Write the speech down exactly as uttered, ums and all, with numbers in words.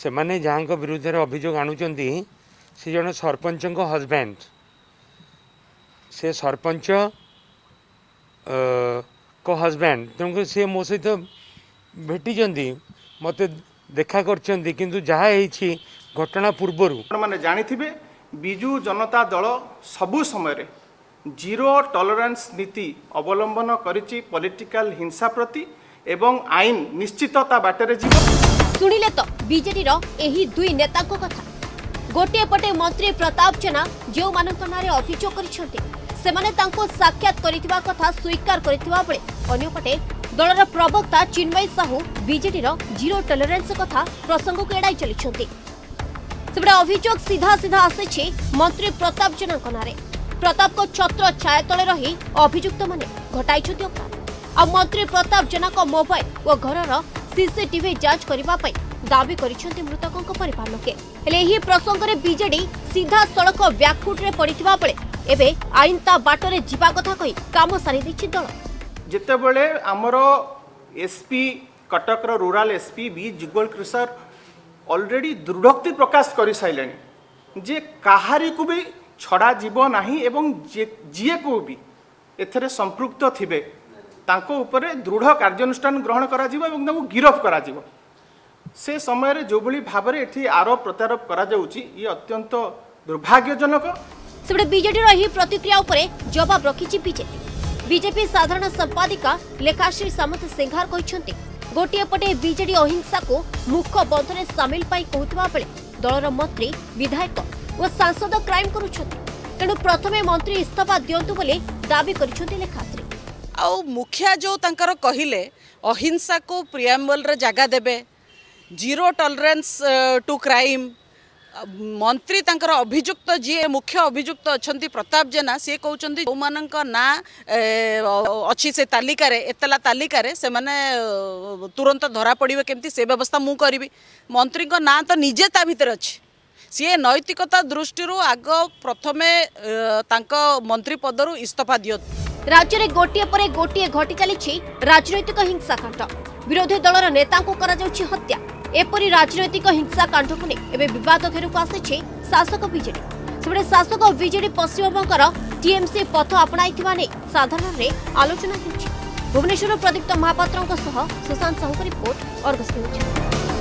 से माने जहाँ विरुद्ध अभियोग आणुचंती से जन सरपंच हजबैंड से सरपंच को हजबैंड तेणुक सी मो सहित भेटी मत देखा कर जहाँ घटना पूर्वर मैंने जानी बिजु जनता दल सबु समय जीरो टॉलरेंस नीति अवलंबन करिछि पॉलिटिकल हिंसा प्रति एवं आईन निश्चितता बाटे जीव। सुनिले तो बीजेडी रो एही दुई नेता को कथा गोटे पटे मंत्री प्रताप जेना जो मानक नारे अभियोग करिसेंती सेमाने तांको साक्षात करितबा कथा स्वीकार करितबा बेले अन्य पटे दलर प्रवक्ता चिन्मय साहू बीजेडी रो जीरो टॉलरेंस कथा प्रसंग को एडाई चलिसेंती सेबडा अभियोग सीधा सीधा आसे मंत्री प्रताप जेना नारे प्रताप को छत्र छाया तले रही अभियुक्त माने घटाई अपराध आ मंत्री प्रताप जेना को मोबाइल और घर सीसीटीवी जांच करने दाबी करिसेंती मृतकों परिवार लोके हेले एही प्रसंग रे बीजेडी सीधा सड़क व्याकुट रे पड़िथिबा बेले एबे आईन ता बाटरे जीवा कथा कहि काम सारी दैछि दल जेते बेले हमरो एसपी कटक रो rural SP B Jugal Krishna already दृढ़ोक्ति प्रकाश करि साइलेनी जे काहारी को भी छड़ा जीव नाही एवं जीए को भी एथरे संपृक्त थिबे तांको उपरे दृढ़ कार्यानुष्ठान ग्रहण करा जीव एवं तांको गिरफ करा जीव से समय रे जो भली भाबरे एठी आरोप प्रत्यारोप करा जाउची ये अत्यंत दुर्भाग्यजनक। सेबडे बीजेडी रो एही प्रतिक्रिया उपरे जवाब रखिछि बीजेपी बीजेपी साधारण संपादिका लेखाश्री सामंत सिंघार कहिसंती गोटिए पटे बीजेडी अहिंसा को मुख्य बंधने सामिल पाई कहउतबा बेले दलर मंत्री विधायक और सांसद क्राइम करुछंती तेणु प्रथमे मंत्री इस्तीफा दियंतु बोले दाबी करिसंती लेखाश्री आ मुखिया जो तंकर कहिले अहिंसा को प्रिएम्बल रे जगह देबे जीरो टॉलरेंस टू क्राइम मंत्री तंकर अभियुक्त जी मुख्य अभियुक्त अछंती प्रताप जेना सी कहउचंती जो मानक ना अच्छी से तालिका रे एतला तालिका रे से माने तुरंत धरा पड़िबे केमती से व्यवस्था मु करबी मंत्री को ना तो निजे ता भीतर अछि सी नैतिकता दृष्टि आग प्रथमे तांको मंत्री पदरु इस्तीफा दियो। राज्य में गोटे पर गोटे घटी चली राजनैतिक हिंसाकांड विरोधी दलर नेता को करा जाउछि हत्या एपरी राजनैतिक हिंसाकांड को नहीं एवं बद घेर को आसी शासक बीजेडी से शासक बीजेडी पश्चिमबंगर टीएमसी पथ अपणाई साधारण में आलोचना होती। Bhubaneswar Pradipta Mahapatra Sushant Sahu report Argus news.